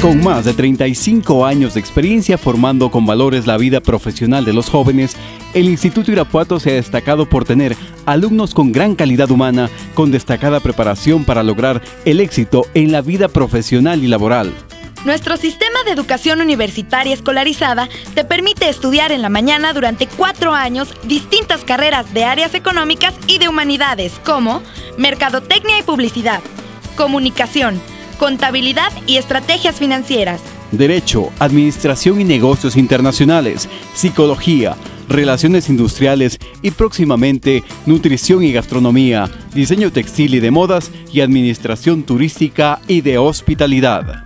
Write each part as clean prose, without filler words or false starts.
Con más de 35 años de experiencia formando con valores la vida profesional de los jóvenes, el Instituto Irapuato se ha destacado por tener alumnos con gran calidad humana, con destacada preparación para lograr el éxito en la vida profesional y laboral. Nuestro sistema de educación universitaria escolarizada te permite estudiar en la mañana durante 4 años distintas carreras de áreas económicas y de humanidades como Mercadotecnia y Publicidad, Comunicación, Contabilidad y Estrategias Financieras, Derecho, Administración y Negocios Internacionales, Psicología, Relaciones Industriales y próximamente Nutrición y Gastronomía, Diseño Textil y de Modas y Administración Turística y de Hospitalidad.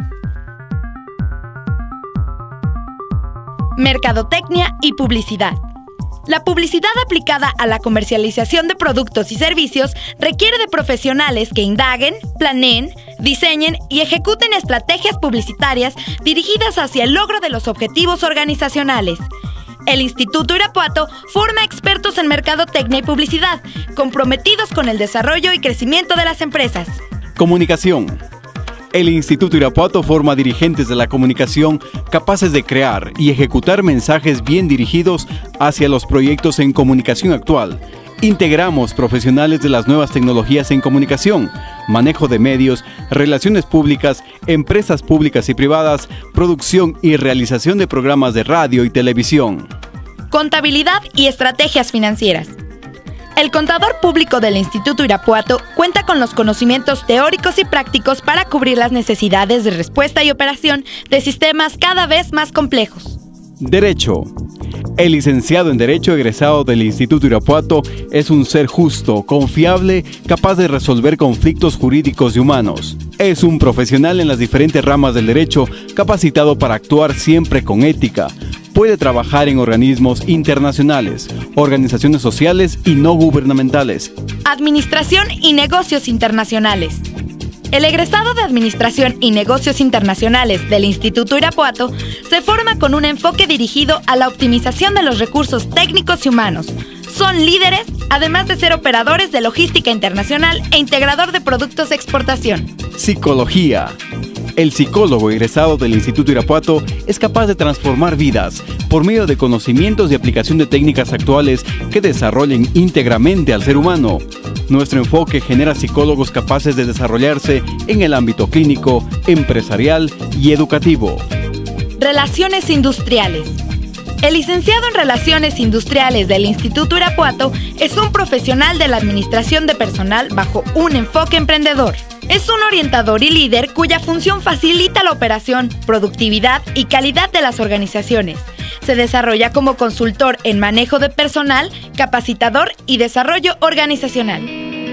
Mercadotecnia y Publicidad. La publicidad aplicada a la comercialización de productos y servicios requiere de profesionales que indaguen, planeen, diseñen y ejecuten estrategias publicitarias dirigidas hacia el logro de los objetivos organizacionales. El Instituto Irapuato forma expertos en mercadotecnia y publicidad, comprometidos con el desarrollo y crecimiento de las empresas. Comunicación. El Instituto Irapuato forma dirigentes de la comunicación capaces de crear y ejecutar mensajes bien dirigidos hacia los proyectos en comunicación actual. Integramos profesionales de las nuevas tecnologías en comunicación, manejo de medios, relaciones públicas, empresas públicas y privadas, producción y realización de programas de radio y televisión. Contabilidad y estrategias financieras. El contador público del Instituto Irapuato cuenta con los conocimientos teóricos y prácticos para cubrir las necesidades de respuesta y operación de sistemas cada vez más complejos. Derecho. El licenciado en Derecho egresado del Instituto Irapuato es un ser justo, confiable, capaz de resolver conflictos jurídicos y humanos. Es un profesional en las diferentes ramas del derecho, capacitado para actuar siempre con ética. Puede trabajar en organismos internacionales, organizaciones sociales y no gubernamentales. Administración y negocios internacionales. El egresado de Administración y Negocios Internacionales del Instituto Irapuato se forma con un enfoque dirigido a la optimización de los recursos técnicos y humanos. Son líderes, además de ser operadores de logística internacional e integrador de productos de exportación. Psicología. El psicólogo egresado del Instituto Irapuato es capaz de transformar vidas por medio de conocimientos y aplicación de técnicas actuales que desarrollen íntegramente al ser humano. Nuestro enfoque genera psicólogos capaces de desarrollarse en el ámbito clínico, empresarial y educativo. Relaciones industriales. El licenciado en Relaciones Industriales del Instituto Irapuato es un profesional de la administración de personal bajo un enfoque emprendedor. Es un orientador y líder cuya función facilita la operación, productividad y calidad de las organizaciones. Se desarrolla como consultor en manejo de personal, capacitador y desarrollo organizacional.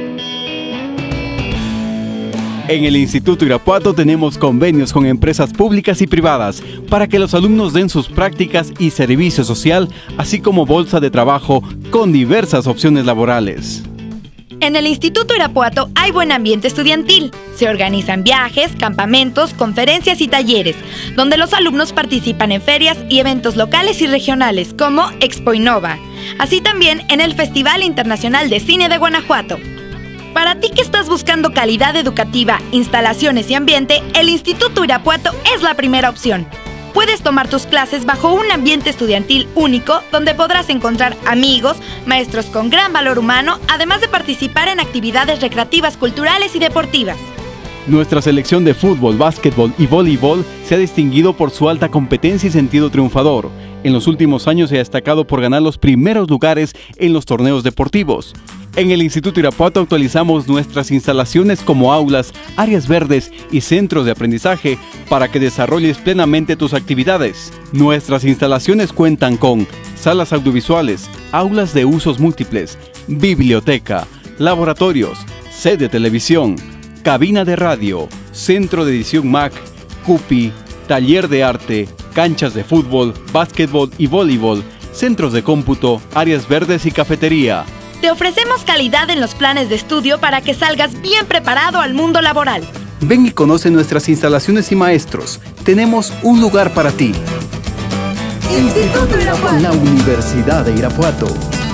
En el Instituto Irapuato tenemos convenios con empresas públicas y privadas para que los alumnos den sus prácticas y servicio social, así como bolsa de trabajo con diversas opciones laborales. En el Instituto Irapuato hay buen ambiente estudiantil. Se organizan viajes, campamentos, conferencias y talleres, donde los alumnos participan en ferias y eventos locales y regionales como Expo Innova. Así también en el Festival Internacional de Cine de Guanajuato. Para ti que estás buscando calidad educativa, instalaciones y ambiente, el Instituto Irapuato es la primera opción. Puedes tomar tus clases bajo un ambiente estudiantil único, donde podrás encontrar amigos, maestros con gran valor humano, además de participar en actividades recreativas, culturales y deportivas. Nuestra selección de fútbol, básquetbol y voleibol se ha distinguido por su alta competencia y sentido triunfador. En los últimos años se ha destacado por ganar los primeros lugares en los torneos deportivos. En el Instituto Irapuato actualizamos nuestras instalaciones como aulas, áreas verdes y centros de aprendizaje para que desarrolles plenamente tus actividades. Nuestras instalaciones cuentan con salas audiovisuales, aulas de usos múltiples, biblioteca, laboratorios, sede de televisión, cabina de radio, centro de edición Mac, CUPI, taller de arte, canchas de fútbol, básquetbol y voleibol, centros de cómputo, áreas verdes y cafetería. Te ofrecemos calidad en los planes de estudio para que salgas bien preparado al mundo laboral. Ven y conoce nuestras instalaciones y maestros. Tenemos un lugar para ti. Instituto Irapuato. La Universidad de Irapuato.